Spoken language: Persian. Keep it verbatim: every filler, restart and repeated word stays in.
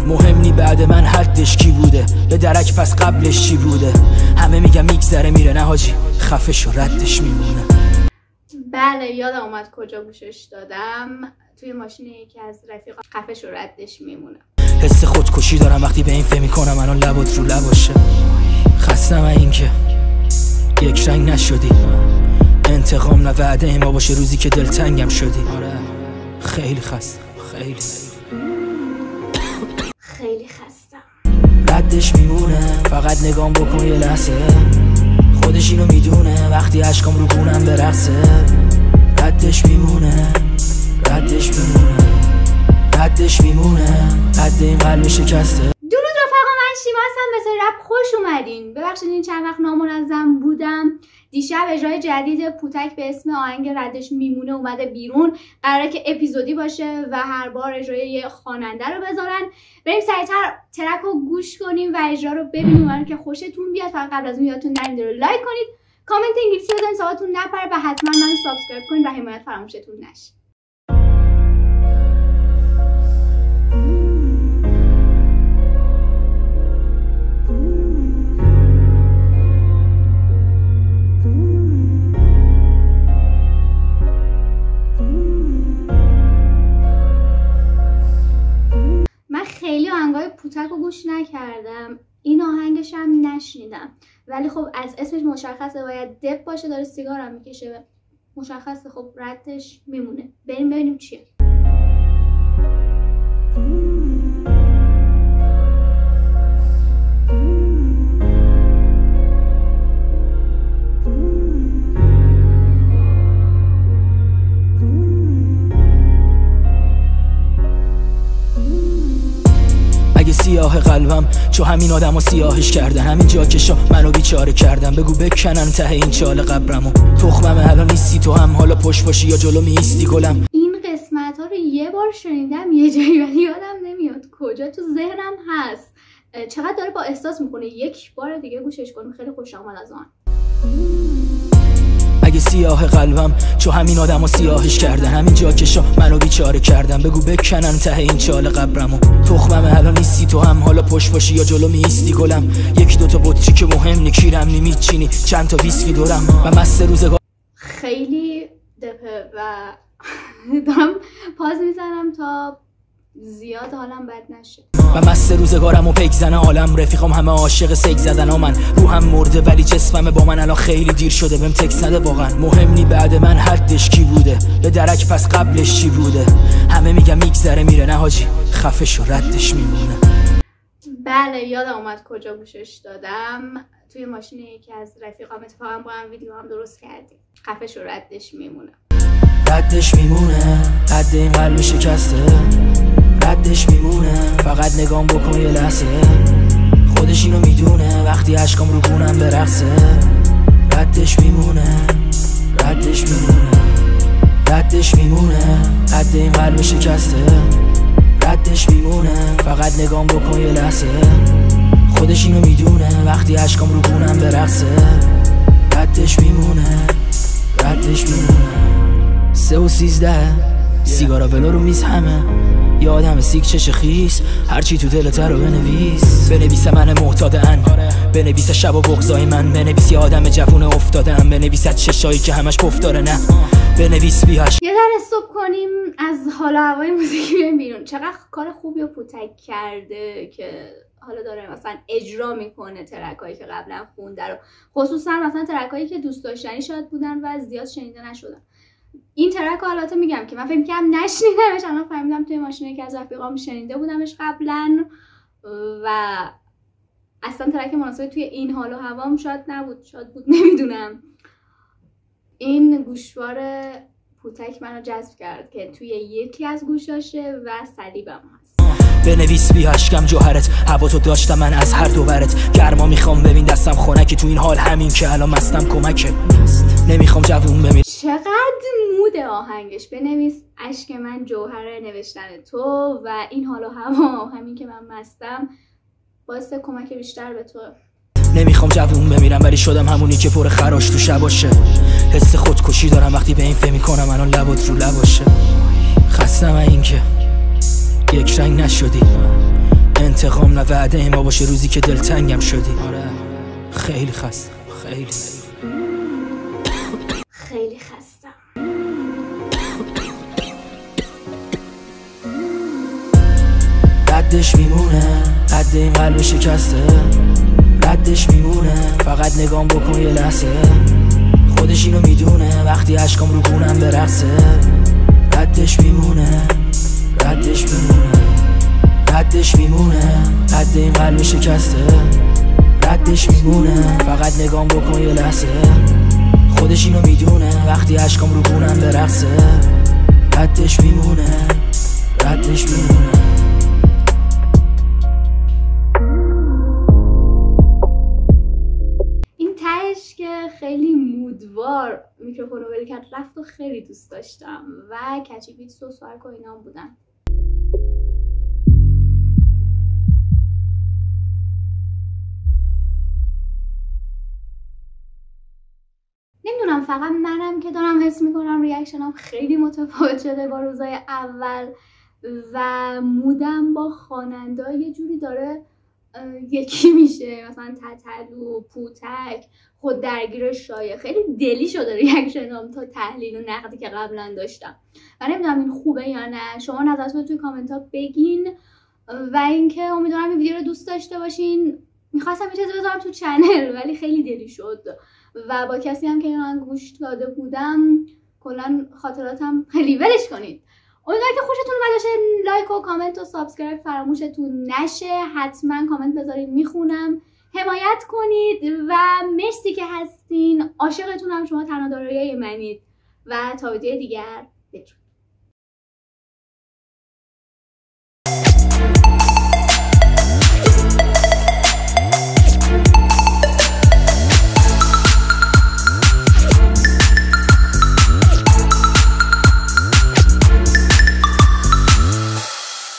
مهم نی بعد من حدش کی بوده، به درک پس قبلش چی بوده. همه میگم میگذره میره، نه حاجی خفش و ردش میمونه. بله یادم اومد کجا گوشش دادم، توی ماشین یکی از رفیقا. خفش و ردش میمونه. حس خودکشی دارم وقتی به این فکر میکنم الان لبات رو لباشه. خستم این که یک رنگ نشدی، انتقام نه وعده ما باشه روزی که دلتنگم شدی. آره خیلی خستم، خیلی خیلی خستم. ردش میمونه، فقط نگام بکن یه لحظه. خودش اینو میدونه وقتی عشقام رو گونم برقصه. ردش میمونه، ردش میمونه، ردش میمونه، قد این قلب شکسته. درود رفقا، من شیما هستم. به سری رپ خوش اومدین. ببخشید این چند وقت نامنظم بودم. دیشب اجرای جدید پوتک به اسم آهنگ ردش میمونه اومده بیرون. قراره که اپیزودی باشه و هر بار اجرای یه خواننده رو بذارن. بریم سریعتر ترک رو گوش کنیم و اجرا رو ببینیم. امیدوارم که خوشتون بیاد. فقط قبل از اون یادتون نره رو لایک کنید، کامنت انگلیسی بزنید سوالتون نپره و حتما منو سابسکرایب کنید و حمایت فراموشتون نشه. خیلی آهنگای پوتک رو گوش نکردم، این آهنگش هم نشنیدم، ولی خب از اسمش مشخصه باید دپ باشه، داره سیگار هم میکشه، مشخصه. خب ردش میمونه. بریم ببینیم چیه. سیاه قلبم چو همین آدم و سیاهش کردن، همین جاکشا منو بیچاره کردن. بگو بکنن ته این چال قبرمو، تخمم الان نیستی تو هم حالا پشت باشی یا جلو میستی گلم. این قسمت ها رو یه بار شنیدم یه جایی ولی یادم نمیاد کجا، تو ذهنم هست. چقدر داره با احساس میکنه. یک بار دیگه گوشش کنیم. خیلی خوش آمد از آن. اگه سیاه قلبم چو همین آدم و سیاهش کردن، همین جاکشا منو بیچاره کردن. بگو بکنن ته این چال قبرمو، تخمم الان نیستی تو هم حالا پشت باشی یا جلو میستی گلم. یکی دوتا بطری که مهم نی، کیرم نی میچینی چند تا ویسکی دورم و مست روزگار. خیلی دپه و دارم پاز میزنم تا زیاد حالم بد نشه. و مست روزگارم و پیک زنه عالم، رفیقام همه عاشق سیک زدن ها. من روحم مرده ولی جسمم با من الان خیلی دیر شده، بهم تکس نده واقعا. مهم نی بعد من حدش کی بوده، به درک پس قبلش چی بوده. همه میگم میگذره میره، نه حاجی خفش و ردش میمونه. بله یادم اومد کجا گوشش دادم، توی ماشین یکی از رفیقام. اتفاقا با هم ویدیو هم درست کردیم. خفش و ردش میمونه. ردش میمونه، قد این قلب شکسته. ردش میمونه، فقط نگام بکن یه لحظه. خودش اینو میدونه وقتی عشقام رو گونم برقصه. ردش میمونه، ردش میمونه، ردش میمونه، قد این قلب شکسته. ردش میمونه، فقط نگام بکن یه لحظه. خودش اینو میدونه وقتی عشقام رو گونم برقصه. ردش میمونه، ردش میمونه. سه و سیزده سیگارا ولو رو میز همه، یه آدم سیک چش خیس، هرچی تو دلت رو بنویس. بنویس من معتادن، بنویس شب و بغضای من، بنویس یه آدم جوون افتادم، بنویس از چشایی که همش پف داره، نه بنویس بیاش. یه در استوب کنیم از حال و هوای موزیکی بیایم بیرون. چقدر کار خوبی رو پوتک کرده که حالا داره مثلا اجرا میکنه ترکایی که قبلا خونده رو، خصوصا مثلا ترکایی که دوست داشتنی شاید بودن و زیاد شنیده نشدن. این ترک رو البته میگم که من فکر کنم نشنیدمش، الان فهمیدم توی ماشین که از رفیقام شنیده بودمش قبلا و اصلا ترک مناسب توی این حال و هوام شاید نبود، شاید بود، نمیدونم. این گوشوار پوتک منو جذب کرد که توی یکی از گوشاشه و صلیبم هست. بنویس بی اشکم جوهرت، هوا تو داشتم من از هر دو ورت. گرما میخوام ببین دستم خنک، تو این حال همین که الان مستم کمکه. نمیخوام جوون بمیر. چقدر مود آهنگش. بنویس اشک من جوهر نوشتن تو و این حال و هوا همین که من مستم باعث کمک بیشتر به تو. نمیخوام جوون بمیرم ولی شدم همونی که پر خراش تو شباشه. حس خودکشی دارم وقتی به این فکر میکنم الان لبات رو لباشه. خستم این که یک رنگ نشدی، میخوام نه وعده ما باشه روزی که دلتنگم شدی. آره خیلی خستم، خیلی خیلی خستم. ردش میمونه، قد این قلب شکسته، ردش میمونه، فقط نگام بکن یه لحظه. خودش اینو میدونه وقتی عشقام رو گونم برقصه. ردش میمونه، ردش میمونه، ردش میمونه، قد این قلب شکسته، ردش میمونه، فقط نگام بکن یه لحظه. خودش اینو میدونه وقتی عشقام رو گونم برقصه. ردش میمونه، ردش میمونه. که خیلی مودوار میکروفونو ول کرد رفت و خیلی دوست داشتم و کچی بیتس و سوارک و اینا بودن. نمیدونم فقط منم که دارم حس میکنم ریاکشنم خیلی متفاوت شده با روزای اول و مودم با خواننده یه جوری داره یکی میشه. مثلا تتلو، پوتک، خود درگیر شایع خیلی دلی شده ریاکشنام تا تحلیل و نقدی که قبلا داشتم و نمیدونم این خوبه یا نه. شما نظرتون توی کامنت ها بگین و اینکه امیدوارم این ویدیو رو دوست داشته باشین. میخواستم یه چیزی بذارم تو چنل ولی خیلی دلی شد و با کسی هم که من گوش داده بودم کلا خاطراتم خیلی ولش کنید. امیدوارم که خوشتون اومده باشه. لایک و کامنت و سابسکرایب فراموشتون نشه. حتما کامنت بذارید میخونم. حمایت کنید و مرسی که هستین. عاشقتونم. شما تنها دارایی منید و تا ویدیو دیگر بدرود.